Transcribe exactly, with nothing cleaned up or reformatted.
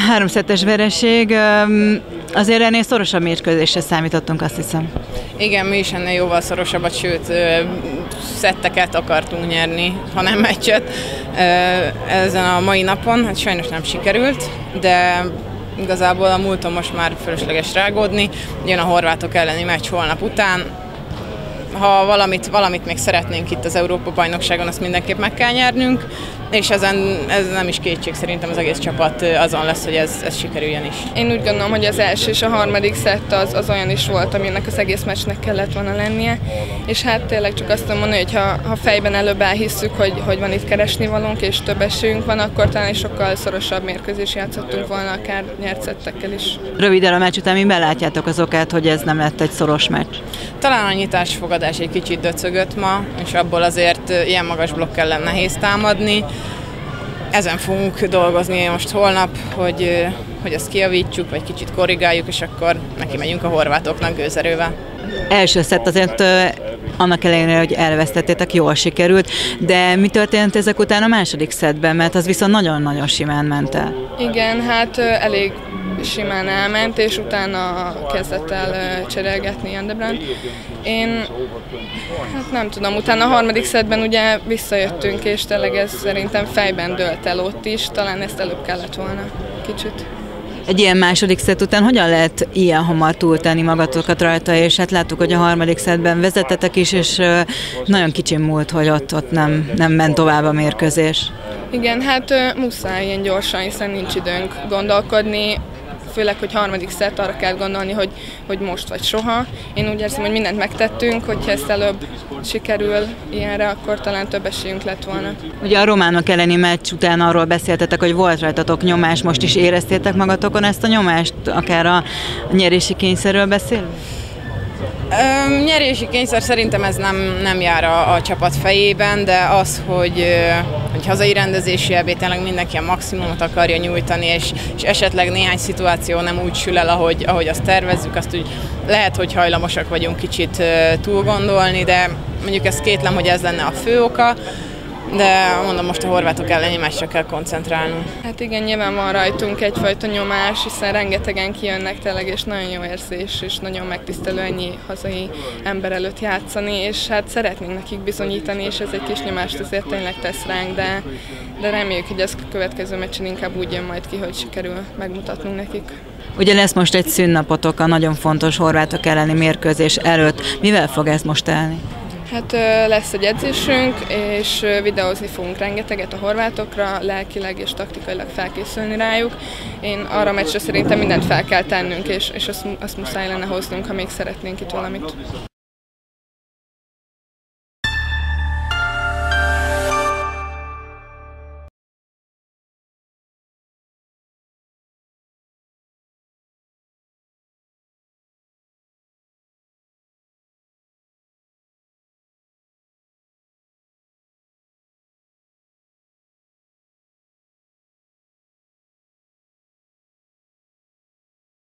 háromszettes vereség, azért ennél szorosabb mérkőzésre számítottunk, azt hiszem. Igen, mi is ennél jóval szorosabbat, sőt, szetteket akartunk nyerni, ha nem meccset ezen a mai napon. Hát sajnos nem sikerült, de igazából a múlton most már fölösleges rágódni. Jön a horvátok elleni meccs holnap után. Ha valamit, valamit még szeretnénk itt az Európa-bajnokságon, azt mindenképp meg kell nyernünk, és ezen, ez nem is kétség, szerintem az egész csapat azon lesz, hogy ez, ez sikerüljön is. Én úgy gondolom, hogy az első és a harmadik szett az, az olyan is volt, aminek az egész meccsnek kellett volna lennie, és hát tényleg csak azt tudom mondani, hogy ha, ha fejben előbb elhisszük, hogy, hogy van itt keresnivalónk és több esélyünk van, akkor talán is sokkal szorosabb mérkőzés játszottunk volna, akár nyert szettekkel is. Röviddel a meccs után mi belátjátok az okát, hogy ez nem lett egy szoros meccs? Talán a nyitásfogadás egy kicsit döcögött ma, és abból azért ilyen magas blokk ellen nehéz támadni. Ezen fogunk dolgozni most holnap, hogy, hogy ezt kijavítsuk, vagy kicsit korrigáljuk, és akkor neki megyünk a horvátoknak gőzerővel. Első szett azért annak ellenére, hogy elvesztettétek, jól sikerült, de mi történt ezek után a második szettben, mert az viszont nagyon-nagyon simán ment el. Igen, hát elég simán elment, és utána kezdett el cserélgetni Jandebrand. Én hát nem tudom, utána a harmadik szettben ugye visszajöttünk, és tényleg ez szerintem fejben dőlt el ott is, talán ezt előbb kellett volna kicsit. Egy ilyen második szett után hogyan lehet ilyen hamar túltenni magatokat rajta, és hát láttuk, hogy a harmadik szettben vezettetek is, és nagyon kicsim múlt, hogy ott, ott nem, nem ment tovább a mérkőzés. Igen, hát muszáj ilyen gyorsan, hiszen nincs időnk gondolkodni, főleg, hogy harmadik szett, arra kell gondolni, hogy, hogy most vagy soha. Én úgy érzem, hogy mindent megtettünk, hogyha ezt előbb sikerül ilyenre, akkor talán több esélyünk lett volna. Ugye a románok elleni meccs után arról beszéltetek, hogy volt rajtatok nyomás, most is éreztétek magatokon ezt a nyomást, akár a nyerési kényszerről beszélve? Ö, nyerési kényszer szerintem ez nem, nem jár a, a csapat fejében, de az, hogy, hogy hazai rendezési é bé tényleg mindenki a maximumot akarja nyújtani, és, és esetleg néhány szituáció nem úgy sül el, ahogy, ahogy azt tervezzük, azt úgy lehet, hogy hajlamosak vagyunk kicsit túl gondolni, de mondjuk ezt kétlem, hogy ez lenne a fő oka. De mondom, most a horvátok elleni meccsre kell koncentrálnunk. Hát igen, nyilván van rajtunk egyfajta nyomás, hiszen rengetegen kijönnek tényleg, és nagyon jó érzés, és nagyon megtisztelő ennyi hazai ember előtt játszani, és hát szeretnénk nekik bizonyítani, és ez egy kis nyomást azért tényleg tesz ránk, de, de reméljük, hogy ez a következő meccsen inkább úgy jön majd ki, hogy sikerül megmutatnunk nekik. Ugye lesz most egy szünnapotok a nagyon fontos horvátok elleni mérkőzés előtt. Mivel fog ez most telni? Hát lesz egy edzésünk, és videózni fogunk rengeteget a horvátokra, lelkileg és taktikailag felkészülni rájuk. Én arra a meccsre szerintem mindent fel kell tennünk, és, és azt, azt muszáj lenne hoznunk, ha még szeretnénk itt valamit.